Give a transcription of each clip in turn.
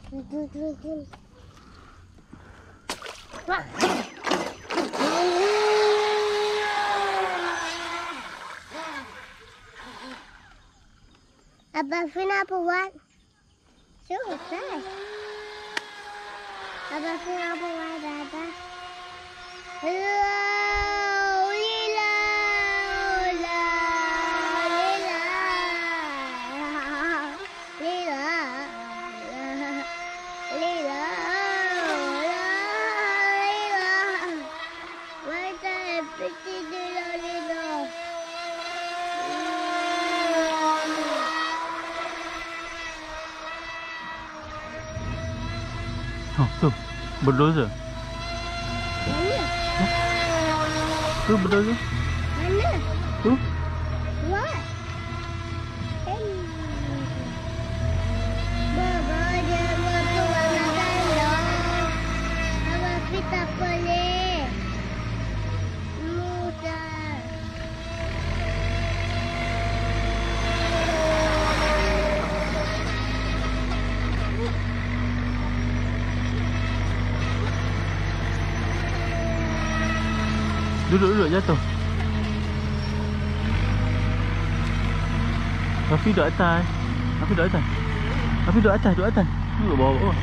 Abang Fin apa buat? Selesai. Abang Fin apa buat, Dada? Oh, tu. Berdosa. Mana? Tu berdosa. Mana? Tu. What? Baba dia berperangan dong. Abang Fin tak boleh. Mudah. Duduk jatuh. Rafi duduk atas. Duduk atas. Duduk bawah.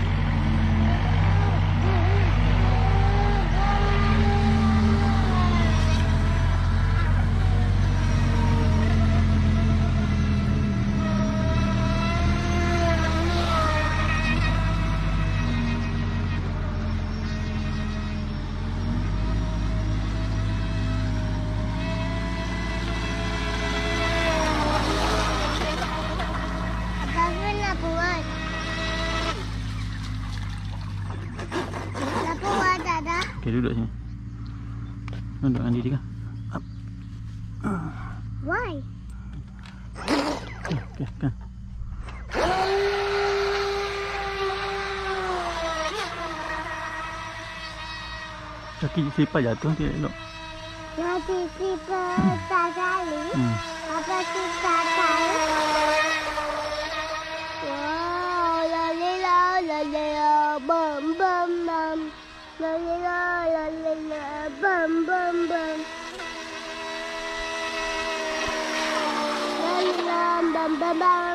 Abang Fin apa buat? Apa buat, Dada? Okey, duduk sini. Duduk dengan diri kan. Why? Okey, kan. Kaki slippers jatuh tidak elok. Nanti kita tak kali. Apa kita tahu? Wow, lalila, bam bam bam. Lalila, bam bam bam. Lalila, bam bam bam.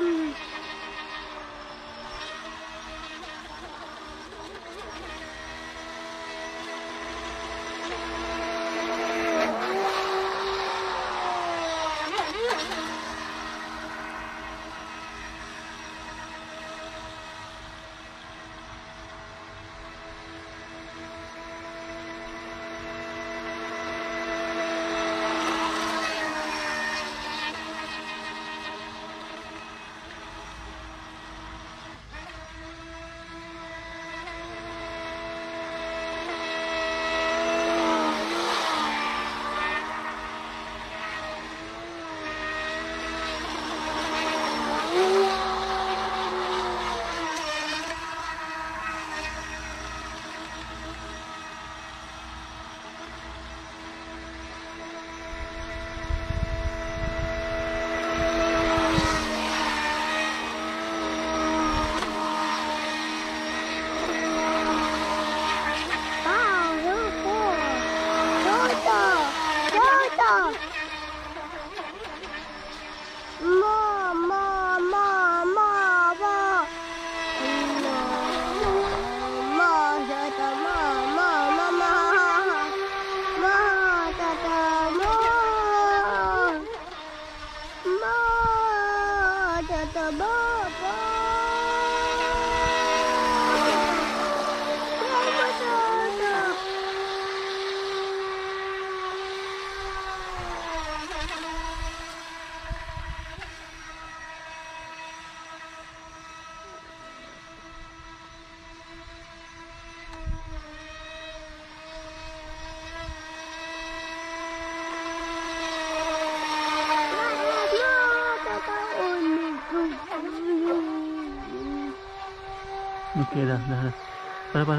Okey dah. Lepas.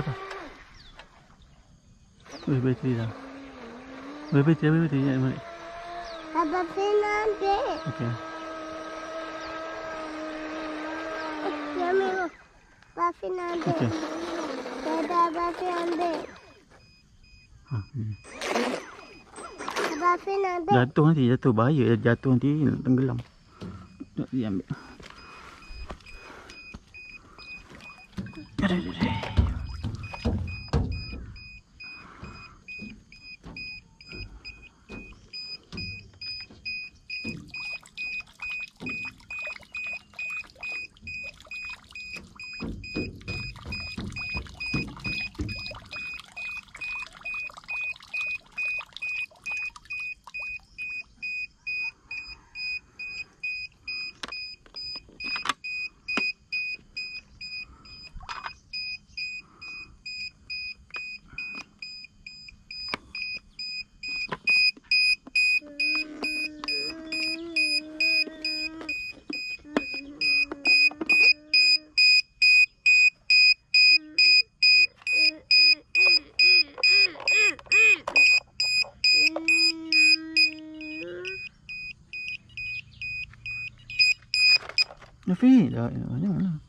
Bateri dah. Bateri nak balik. Abang Fin ambil. Okey. Yang merah. Abang Fin ambil. Okey. Dadah Abang Fin ambil. Ha. Abang Fin ambil. Jatuh nanti, jatuh. Bahaya jatuh nanti tenggelam. Tak dia ambil. Aduh. Nafi, dah, jangan.